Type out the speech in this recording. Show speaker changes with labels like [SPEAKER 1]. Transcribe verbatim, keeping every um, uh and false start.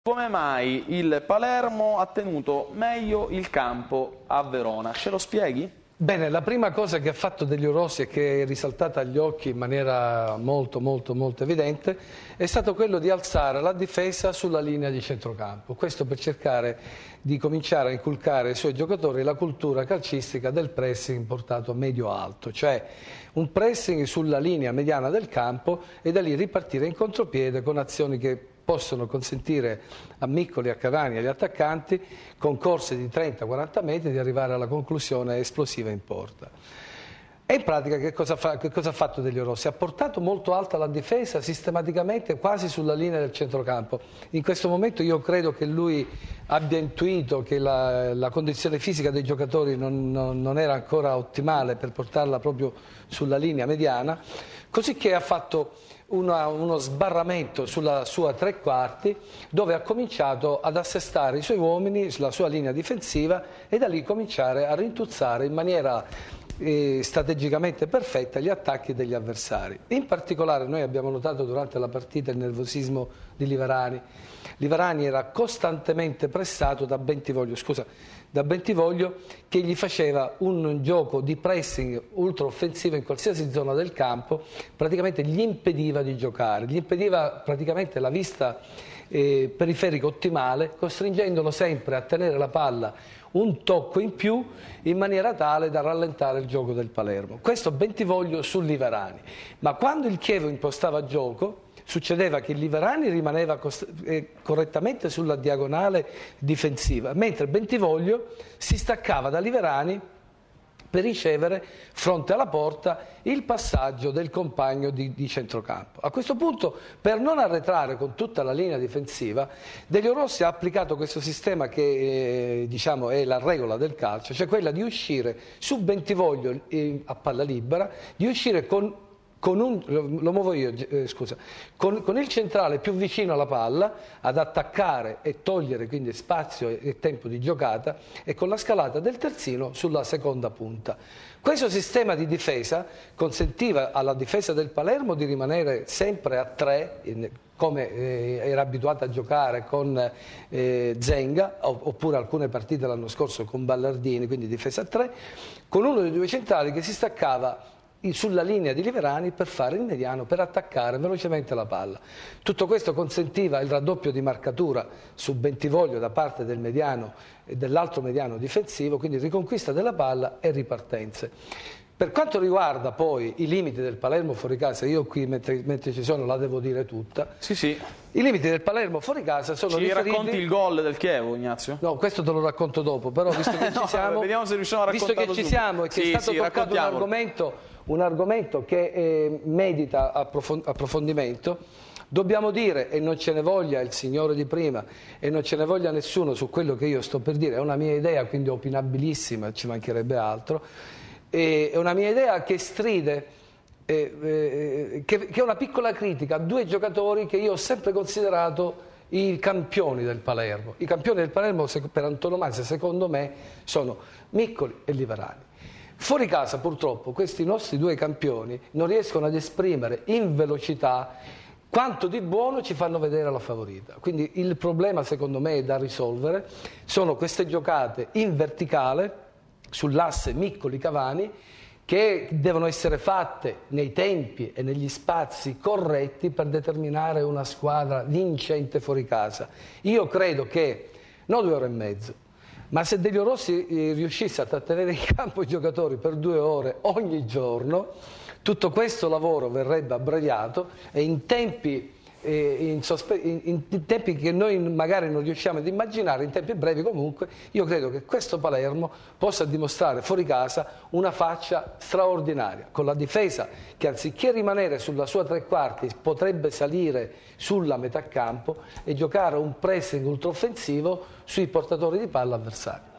[SPEAKER 1] Come mai il Palermo ha tenuto meglio il campo a Verona? Ce lo spieghi?
[SPEAKER 2] Bene, la prima cosa che ha fatto Delio Rossi e che è risaltata agli occhi in maniera molto molto molto evidente è stato quello di alzare la difesa sulla linea di centrocampo. Questo per cercare di cominciare a inculcare ai suoi giocatori la cultura calcistica del pressing portato medio-alto, cioè un pressing sulla linea mediana del campo e da lì ripartire in contropiede con azioni che possono consentire a Miccoli, a Cavani e agli attaccanti con corse di trenta quaranta metri di arrivare alla conclusione esplosiva in porta. E in pratica che cosa, fa, che cosa ha fatto Delio Rossi? Ha portato molto alta la difesa sistematicamente quasi sulla linea del centrocampo. In questo momento io credo che lui abbia intuito che la, la condizione fisica dei giocatori non, non, non era ancora ottimale per portarla proprio sulla linea mediana, così che ha fatto Una, uno sbarramento sulla sua tre quarti dove ha cominciato ad assestare i suoi uomini sulla sua linea difensiva e da lì cominciare a rintuzzare in maniera eh, strategicamente perfetta gli attacchi degli avversari. In particolare noi abbiamo notato durante la partita il nervosismo di Liverani. Liverani era costantemente pressato da Bentivoglio, scusa, da Bentivoglio che gli faceva un gioco di pressing ultra offensivo in qualsiasi zona del campo, praticamente gli impediva di giocare, gli impediva praticamente la vista eh, periferica ottimale, costringendolo sempre a tenere la palla un tocco in più in maniera tale da rallentare il gioco del Palermo. Questo Bentivoglio su Liverani, ma quando il Chievo impostava gioco succedeva che Liverani rimaneva correttamente sulla diagonale difensiva, mentre Bentivoglio si staccava da Liverani per ricevere fronte alla porta il passaggio del compagno di, di centrocampo. A questo punto, per non arretrare con tutta la linea difensiva, Delio Rossi ha applicato questo sistema che eh, diciamo è la regola del calcio, cioè quella di uscire su Bentivoglio eh, a palla libera, di uscire con Con un, lo muovo io, eh, scusa, con, con il centrale più vicino alla palla ad attaccare e togliere quindi spazio e, e tempo di giocata e con la scalata del terzino sulla seconda punta. Questo sistema di difesa consentiva alla difesa del Palermo di rimanere sempre a tre, in, come eh, era abituata a giocare con eh, Zenga, oppure alcune partite l'anno scorso con Ballardini, quindi difesa a tre, con uno dei due centrali che si staccava sulla linea di Liverani per fare il mediano, per attaccare velocemente la palla. Tutto questo consentiva il raddoppio di marcatura su Bentivoglio da parte del mediano e dell'altro mediano difensivo, quindi riconquista della palla e ripartenze. Per quanto riguarda poi i limiti del Palermo fuori casa, io qui mentre, mentre ci sono la devo dire tutta.
[SPEAKER 1] Sì, sì.
[SPEAKER 2] I limiti del Palermo fuori casa sono
[SPEAKER 1] Ci
[SPEAKER 2] riferiti...
[SPEAKER 1] racconti il gol del Chievo, Ignazio?
[SPEAKER 2] No, questo te lo racconto dopo, però visto che
[SPEAKER 1] no,
[SPEAKER 2] ci siamo,
[SPEAKER 1] vediamo se riusciamo a
[SPEAKER 2] visto che ci siamo e che
[SPEAKER 1] sì,
[SPEAKER 2] è stato
[SPEAKER 1] sì,
[SPEAKER 2] toccato un argomento, un argomento che eh, medita approfondimento, dobbiamo dire, e non ce ne voglia il signore di prima e non ce ne voglia nessuno su quello che io sto per dire, è una mia idea, quindi opinabilissima, ci mancherebbe altro, è una mia idea che stride, eh, eh, che, che è una piccola critica a due giocatori che io ho sempre considerato i campioni del Palermo. I campioni del Palermo per antonomasia secondo me sono Miccoli e Liverani. Fuori casa purtroppo questi nostri due campioni non riescono ad esprimere in velocità quanto di buono ci fanno vedere alla Favorita. Quindi il problema secondo me è da risolvere, sono queste giocate in verticale sull'asse Miccoli-Cavani che devono essere fatte nei tempi e negli spazi corretti per determinare una squadra vincente fuori casa. Io credo che, non due ore e mezzo, ma se Delio Rossi eh, riuscisse a trattenere in campo i giocatori per due ore ogni giorno, tutto questo lavoro verrebbe abbreviato e in tempi, eh, in, in, in tempi che noi magari non riusciamo ad immaginare, in tempi brevi comunque, io credo che questo Palermo possa dimostrare fuori casa una faccia straordinaria, con la difesa che anziché rimanere sulla sua tre quarti potrebbe salire sulla metà campo e giocare un pressing ultraoffensivo sui portatori di palla avversari.